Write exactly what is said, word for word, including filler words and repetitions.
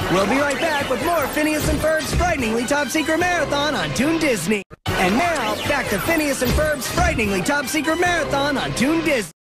We'll be right back with more Phineas and Ferb's Frighteningly Top Secret Marathon on Toon Disney. And now, back to Phineas and Ferb's Frighteningly Top Secret Marathon on Toon Disney.